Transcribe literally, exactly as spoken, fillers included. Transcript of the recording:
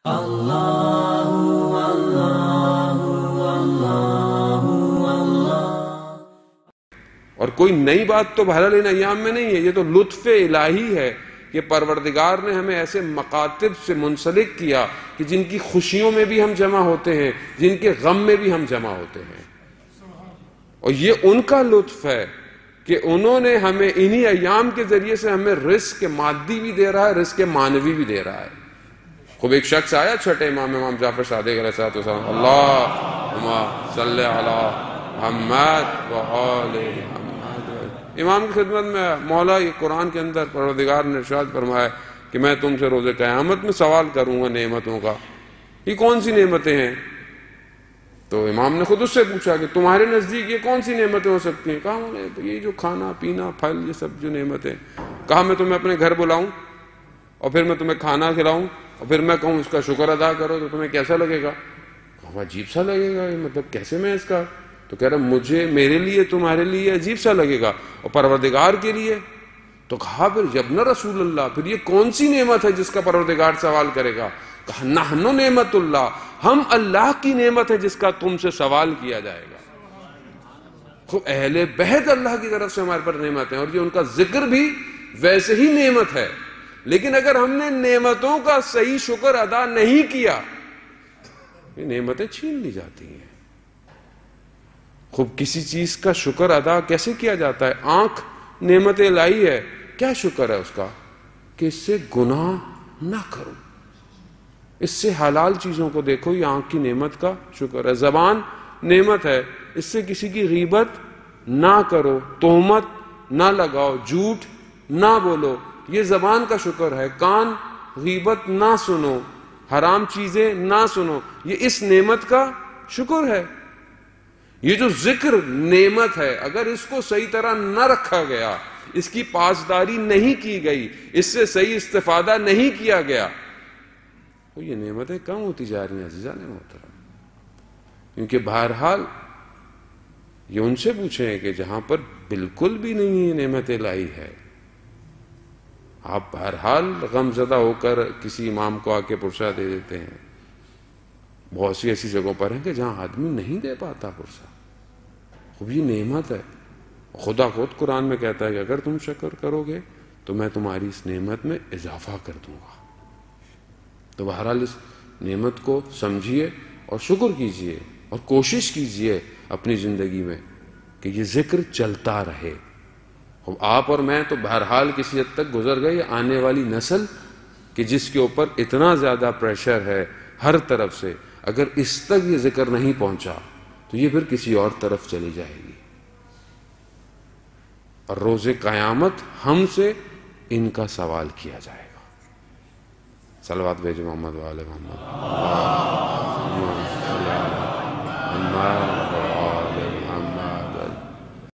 اللہ اللہ اللہ اللہ۔ اور کوئی نئی بات تو بہرحال ان ایام میں نہیں ہے، یہ تو لطف الہی ہے کہ پروردگار نے ہمیں ایسے مکاتب سے منسلک کیا کہ جن کی خوشیوں میں بھی ہم جمع ہوتے ہیں، جن کے غم میں بھی ہم جمع ہوتے ہیں، اور یہ ان کا لطف ہے کہ انہوں نے ہمیں انہی ایام کے ذریعے سے ہمیں رزق مادی بھی دے رہا ہے، رزق معنوی بھی دے رہا ہے۔ خوب ایک شخص آیا چھٹے امام امام جعفر صادق علیہ السلام، اللہم صلی علی محمد و آل محمد۔ امام کی خدمت میں مولا یہ قرآن کے اندر پروردگار نے ارشاد فرمایا کہ میں تم سے روز قیامت میں سوال کروں گا نعمتوں کا، یہ کون سی نعمتیں ہیں؟ تو امام نے خود اس سے پوچھا کہ تمہارے نزدیک یہ کون سی نعمتیں ہو سکتی ہیں؟ کہا یہ جو کھانا پینا پھل یہ سب جو نعمتیں۔ کہا میں تمہیں اپنے گھر بلاؤں اور پھر میں تمہیں کھانا کھلاؤں اور پھر میں کہوں اس کا شکر ادا کرو تو تمہیں کیسا لگے گا؟ کہا عجیب سا لگے گا، مطلب کیسے میں اس کا؟ تو کہہ رہا مجھے میرے لیے تمہارے لیے عجیب سا لگے گا، اور پروردگار کے لیے؟ تو کہا پھر جب نہ رسول اللہ پھر یہ کون سی نعمت ہے جس کا پروردگار سوال کرے گا؟ کہا نحن نعمت اللہ، ہم اللہ کی نعمت ہے جس کا تم سے سوال کیا جائے گا۔ خوب اہل بیت اللہ کی طرف سے ہمارے پر نعمت ہے، اور یہ ان کا ذکر بھی ویسے ہی نعمت ہے، لیکن اگر ہم نے نعمتوں کا صحیح شکر ادا نہیں کیا یہ نعمتیں چھین لی جاتی ہیں۔ خوب کسی چیز کا شکر ادا کیسے کیا جاتا ہے؟ آنکھ نعمت الہی ہے، کیا شکر ہے اس کا؟ کہ اس سے گناہ نہ کرو، اس سے حلال چیزوں کو دیکھو، یہ آنکھ کی نعمت کا شکر ہے۔ زبان نعمت ہے، اس سے کسی کی غیبت نہ کرو، تہمت نہ لگاؤ، جھوٹ نہ بولو، یہ زبان کا شکر ہے۔ کان غیبت نہ سنو، حرام چیزیں نہ سنو، یہ اس نعمت کا شکر ہے۔ یہ جو ذکر نعمت ہے، اگر اس کو صحیح طرح نہ رکھا گیا، اس کی پاسداری نہیں کی گئی، اس سے صحیح استفادہ نہیں کیا گیا، تو یہ نعمتیں کم ہوتی جا رہی ہیں عزیزان محترم۔ کیونکہ بہرحال یہ ان سے پوچھیں کہ جہاں پر بالکل بھی نہیں ہے نعمت الہی ہے، آپ بہرحال غم زدہ ہو کر کسی امام کو آ کے پرسہ دے دیتے ہیں۔ بہت سی ایسی جگہوں پر ہیں کہ جہاں آدمی نہیں دے پاتا پرسہ، خوب یہ نعمت ہے۔ خدا خود قرآن میں کہتا ہے کہ اگر تم شکر کرو گے تو میں تمہاری اس نعمت میں اضافہ کر دوں گا۔ تو بہرحال اس نعمت کو سمجھیے اور شکر کیجئے اور کوشش کیجئے اپنی زندگی میں کہ یہ ذکر چلتا رہے۔ آپ اور میں تو بہرحال کسی حد تک گزر گئے، آنے والی نسل کہ جس کے اوپر اتنا زیادہ پریشر ہے ہر طرف سے، اگر اس تک یہ ذکر نہیں پہنچا تو یہ پھر کسی اور طرف چلی جائے گی، اور روز قیامت ہم سے ان کا سوال کیا جائے گا۔ صلوات بھیجو محمد و آل محمد۔